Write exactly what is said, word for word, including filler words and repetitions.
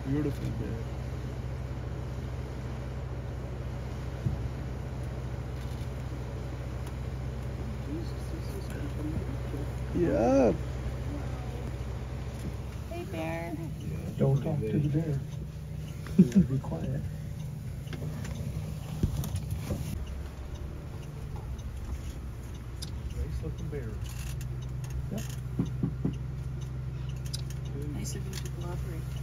Beautiful bear. Yeah. Hey, bear. Don't talk to the bear. You gotta be quiet. Nice looking bear. Yep. Nice of you to cooperate.